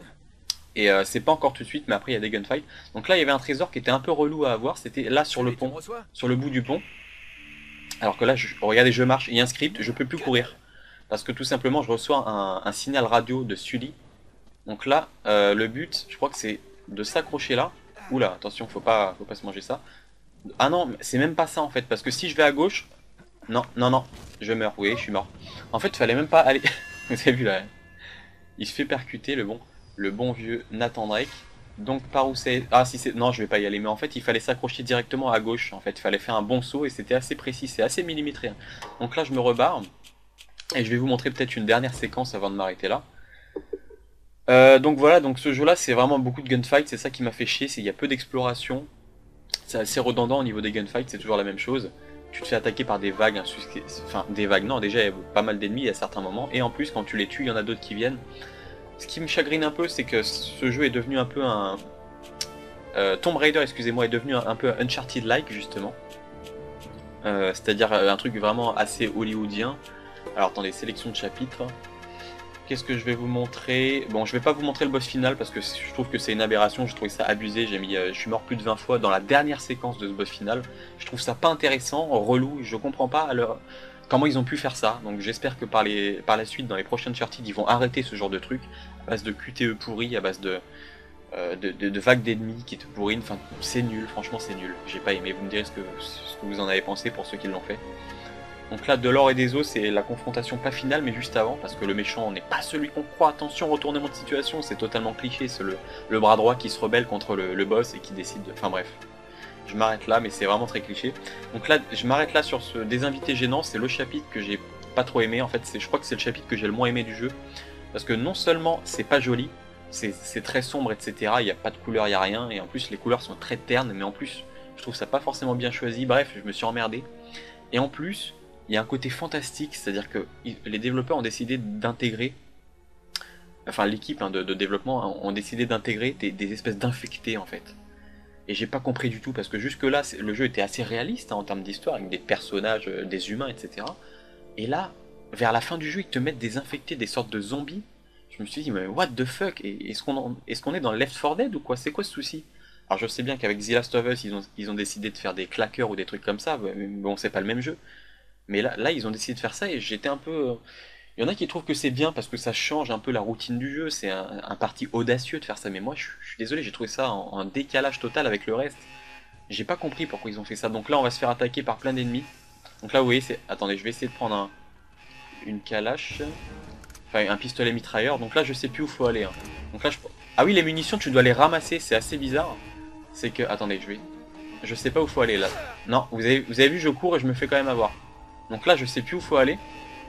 Et euh, c'est pas encore tout de suite, mais après il y a des gunfights. Donc là il y avait un trésor qui était un peu relou à avoir, c'était là sur le pont, sur le bout du pont. Alors que là, je, regardez je marche, il y a un script, je peux plus courir. Parce que tout simplement je reçois un, un signal radio de Sully. Donc là, euh, le but, je crois que c'est de s'accrocher là. Oula, attention, faut pas, faut pas se manger ça. Ah non, c'est même pas ça en fait, parce que si je vais à gauche... Non, non, non, je meurs, oui, je suis mort. En fait, il fallait même pas aller... Vous avez vu là, il se fait percuter, le bon, le bon vieux Nathan Drake. Donc par où c'est... Ah si c'est... Non, je vais pas y aller, mais en fait, il fallait s'accrocher directement à gauche. En fait, il fallait faire un bon saut et c'était assez précis, c'est assez millimétré, hein. Donc là, je me rebarre. Et je vais vous montrer peut-être une dernière séquence avant de m'arrêter là. Euh, donc voilà, donc ce jeu là c'est vraiment beaucoup de gunfight, c'est ça qui m'a fait chier, c'est qu'il y a peu d'exploration, c'est assez redondant au niveau des gunfights, c'est toujours la même chose. Tu te fais attaquer par des vagues, enfin des vagues, non déjà il y a pas mal d'ennemis à certains moments, et en plus quand tu les tues il y en a d'autres qui viennent. Ce qui me chagrine un peu c'est que ce jeu est devenu un peu un... Euh, Tomb Raider, excusez-moi, est devenu un, un peu Uncharted-like justement. Euh, C'est-à-dire un truc vraiment assez hollywoodien. Alors attendez, sélection de chapitres. Qu'est-ce que je vais vous montrer? Bon, je vais pas vous montrer le boss final parce que je trouve que c'est une aberration, je trouve ça abusé, j'ai mis, euh, je suis mort plus de vingt fois dans la dernière séquence de ce boss final. Je trouve ça pas intéressant, relou, je comprends pas alors comment ils ont pu faire ça. Donc j'espère que par, les, par la suite, dans les prochaines Uncharted, ils vont arrêter ce genre de truc, à base de Q T E pourris, à base de, euh, de, de, de vagues d'ennemis qui te pourrinent, enfin c'est nul, franchement c'est nul. J'ai pas aimé, vous me direz ce que, ce que vous en avez pensé pour ceux qui l'ont fait. Donc là, de l'or et des os, c'est la confrontation pas finale, mais juste avant, parce que le méchant n'est pas celui qu'on croit. Attention, retournement de situation, c'est totalement cliché, c'est le, le bras droit qui se rebelle contre le, le boss et qui décide de... Enfin bref, je m'arrête là, mais c'est vraiment très cliché. Donc là, je m'arrête là sur ce des invités gênants, c'est le chapitre que j'ai pas trop aimé. En fait, je crois que c'est le chapitre que j'ai le moins aimé du jeu, parce que non seulement c'est pas joli, c'est très sombre, et cetera. Il n'y a pas de couleur, il n'y a rien, et en plus les couleurs sont très ternes, mais en plus, je trouve ça pas forcément bien choisi. Bref, je me suis emmerdé. Et en plus... il y a un côté fantastique, c'est-à-dire que les développeurs ont décidé d'intégrer, enfin l'équipe hein, de, de développement ont décidé d'intégrer des, des espèces d'infectés en fait. Et j'ai pas compris du tout parce que jusque là le jeu était assez réaliste hein, en termes d'histoire avec des personnages, euh, des humains, et cetera. Et là, vers la fin du jeu, ils te mettent des infectés, des sortes de zombies. Je me suis dit mais what the fuck? Est-ce qu'on est-ce qu'on est dans Left four Dead ou quoi? C'est quoi ce souci? Alors je sais bien qu'avec The Last of Us ils ont, ils ont décidé de faire des claqueurs ou des trucs comme ça, mais bon c'est pas le même jeu. Mais là, là, ils ont décidé de faire ça et j'étais un peu... Il y en a qui trouvent que c'est bien parce que ça change un peu la routine du jeu, c'est un, un parti audacieux de faire ça, mais moi je, je suis désolé, j'ai trouvé ça en, en décalage total avec le reste. J'ai pas compris pourquoi ils ont fait ça, donc là on va se faire attaquer par plein d'ennemis. Donc là vous voyez, c'est... Attendez, je vais essayer de prendre un, une calache, enfin un pistolet mitrailleur, donc là je sais plus où faut aller. Hein. Donc là je... Ah oui, les munitions tu dois les ramasser, c'est assez bizarre. C'est que... Attendez, je vais... Je sais pas où faut aller là. Non, vous avez, vous avez vu, je cours et je me fais quand même avoir. Donc là je sais plus où faut aller.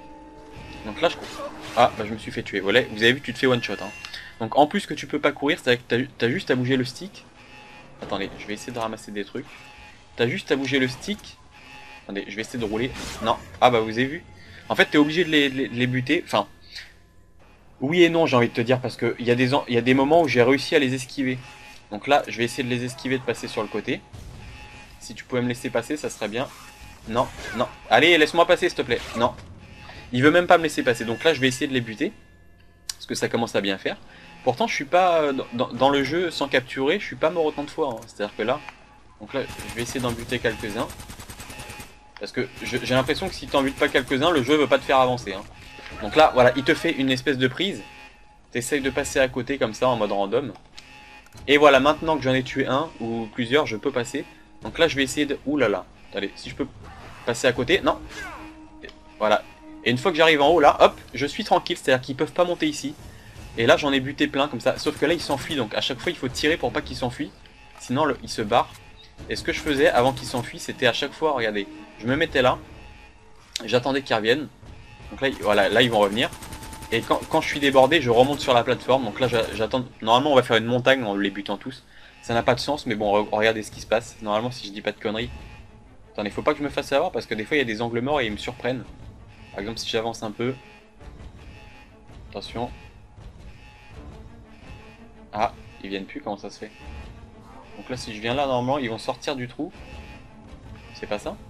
Donc là je cours. Ah bah je me suis fait tuer. Voilà, vous avez vu tu te fais one shot hein. Donc en plus que tu peux pas courir, c'est-à-dire que t'as juste à bouger le stick. Attendez, je vais essayer de ramasser des trucs. T'as juste à bouger le stick. Attendez, je vais essayer de rouler. Non. Ah bah vous avez vu. En fait t'es obligé de les, les, les buter. Enfin. Oui et non j'ai envie de te dire parce que il y, a des, y a des moments où j'ai réussi à les esquiver. Donc là je vais essayer de les esquiver, de passer sur le côté. Si tu pouvais me laisser passer ça serait bien. Non, non. Allez, laisse-moi passer, s'il te plaît. Non. Il veut même pas me laisser passer. Donc là, je vais essayer de les buter. Parce que ça commence à bien faire. Pourtant, je suis pas... Dans, dans le jeu, sans capturer, je suis pas mort autant de fois. Hein. C'est-à-dire que là... Donc là, je vais essayer d'en buter quelques-uns. Parce que j'ai l'impression que si tu n'en butes pas quelques-uns, le jeu veut pas te faire avancer. Hein. Donc là, voilà, il te fait une espèce de prise. T'essayes de passer à côté, comme ça, en mode random. Et voilà, maintenant que j'en ai tué un, ou plusieurs, je peux passer. Donc là, je vais essayer de... Ouh là là. Allez, si je peux... passer à côté, non. Voilà. Et une fois que j'arrive en haut là, hop, je suis tranquille, c'est-à-dire qu'ils peuvent pas monter ici. Et là j'en ai buté plein comme ça, sauf que là ils s'enfuient, donc à chaque fois il faut tirer pour pas qu'ils s'enfuient. Sinon le, ils se barrent. Et ce que je faisais avant qu'ils s'enfuient, c'était à chaque fois, regardez, je me mettais là, j'attendais qu'ils reviennent. Donc là, voilà, là ils vont revenir. Et quand, quand je suis débordé, je remonte sur la plateforme, donc là j'attends, normalement on va faire une montagne en les butant tous. Ça n'a pas de sens, mais bon, regardez ce qui se passe. Normalement si je dis pas de conneries. Attendez, faut pas que je me fasse avoir parce que des fois il y a des angles morts et ils me surprennent. Par exemple si j'avance un peu. Attention. Ah, ils viennent plus, comment ça se fait? Donc là si je viens là, normalement ils vont sortir du trou. C'est pas ça?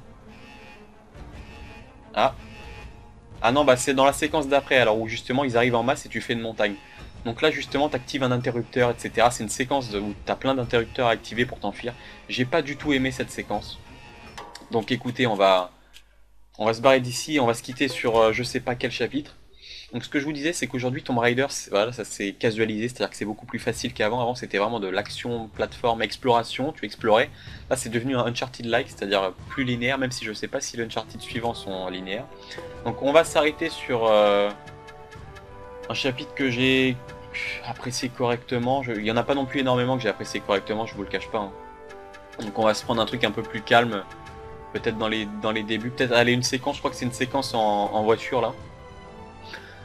Ah. Ah non, bah c'est dans la séquence d'après, alors où justement ils arrivent en masse et tu fais une montagne. Donc là justement t'actives un interrupteur, et cetera. C'est une séquence où t'as plein d'interrupteurs à activer pour t'enfuir. J'ai pas du tout aimé cette séquence. Donc écoutez, on va on va se barrer d'ici, on va se quitter sur euh, je sais pas quel chapitre. Donc ce que je vous disais, c'est qu'aujourd'hui Tomb Raider, voilà, ça s'est casualisé, c'est-à-dire que c'est beaucoup plus facile qu'avant. Avant, c'était vraiment de l'action, plateforme, exploration, tu explorais. Là c'est devenu un Uncharted-like, c'est-à-dire plus linéaire, même si je sais pas si les Uncharted suivants sont linéaires. Donc on va s'arrêter sur euh, un chapitre que j'ai apprécié correctement. Je... Il y en a pas non plus énormément que j'ai apprécié correctement, je vous le cache pas. Hein. Donc on va se prendre un truc un peu plus calme. Peut-être dans les, dans les débuts, peut-être aller une séquence, je crois que c'est une séquence en, en voiture là.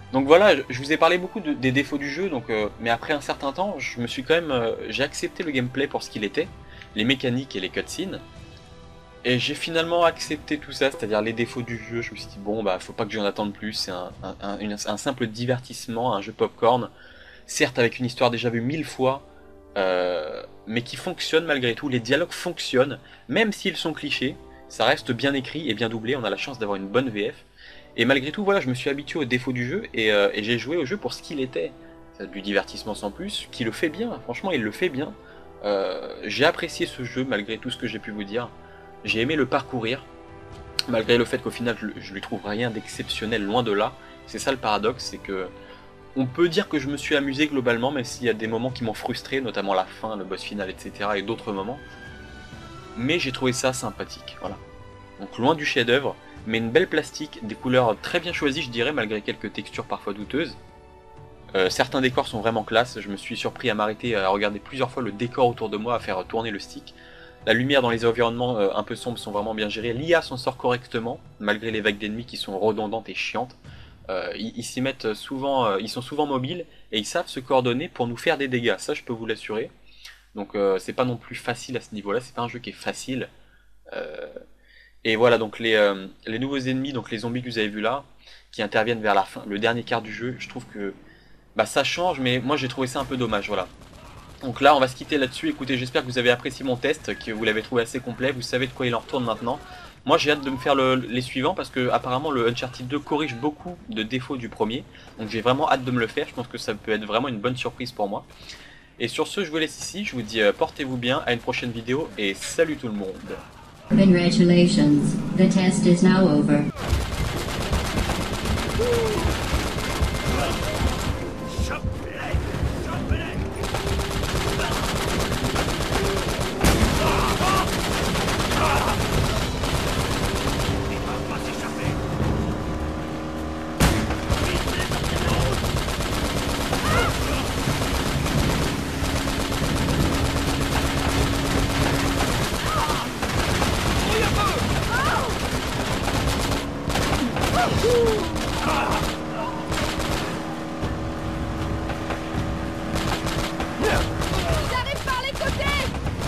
Donc voilà, je vous ai parlé beaucoup de, des défauts du jeu, donc, euh, mais après un certain temps, je me suis quand même, euh, j'ai accepté le gameplay pour ce qu'il était, les mécaniques et les cutscenes, et j'ai finalement accepté tout ça, c'est-à-dire les défauts du jeu. Je me suis dit bon bah faut pas que j'en attende plus, c'est un, un, un, une, un simple divertissement, un jeu popcorn, certes avec une histoire déjà vue mille fois, euh, mais qui fonctionne malgré tout, les dialogues fonctionnent, même s'ils sont clichés, ça reste bien écrit et bien doublé, on a la chance d'avoir une bonne V F. Et malgré tout, voilà, je me suis habitué aux défauts du jeu et, euh, et j'ai joué au jeu pour ce qu'il était. C'est du divertissement sans plus, qui le fait bien, franchement il le fait bien. Euh, j'ai apprécié ce jeu malgré tout ce que j'ai pu vous dire. J'ai aimé le parcourir, malgré le fait qu'au final je, je lui trouve rien d'exceptionnel, loin de là. C'est ça le paradoxe, c'est que on peut dire que je me suis amusé globalement, même s'il y a des moments qui m'ont frustré, notamment la fin, le boss final, et cetera et d'autres moments. Mais j'ai trouvé ça sympathique, voilà. Donc loin du chef-d'œuvre, mais une belle plastique, des couleurs très bien choisies je dirais, malgré quelques textures parfois douteuses. Euh, certains décors sont vraiment classe, je me suis surpris à m'arrêter à regarder plusieurs fois le décor autour de moi, à faire tourner le stick. La lumière dans les environnements euh, un peu sombres sont vraiment bien gérés, l'I A s'en sort correctement, malgré les vagues d'ennemis qui sont redondantes et chiantes. Euh, ils ils s'y mettent souvent, euh, ils sont souvent mobiles, et ils savent se coordonner pour nous faire des dégâts, ça je peux vous l'assurer. Donc euh, c'est pas non plus facile à ce niveau-là, c'est pas un jeu qui est facile. Euh, Et voilà, donc les, euh, les nouveaux ennemis, donc les zombies que vous avez vus là, qui interviennent vers la fin, le dernier quart du jeu, je trouve que bah, ça change, mais moi j'ai trouvé ça un peu dommage, voilà. Donc là, on va se quitter là-dessus. Écoutez, j'espère que vous avez apprécié mon test, que vous l'avez trouvé assez complet, vous savez de quoi il en retourne maintenant. Moi j'ai hâte de me faire le, les suivants, parce que apparemment le Uncharted deux corrige beaucoup de défauts du premier, donc j'ai vraiment hâte de me le faire, je pense que ça peut être vraiment une bonne surprise pour moi. Et sur ce, je vous laisse ici, je vous dis euh, portez-vous bien, à une prochaine vidéo, et salut tout le monde. Congratulations. The test is now over. J'arrive par les côtés.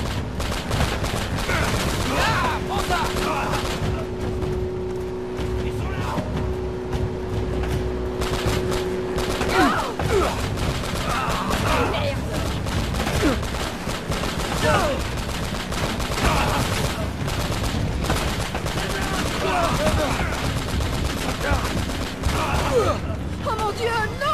Ah, prends ça. Ils sont là. Oh mon Dieu, non!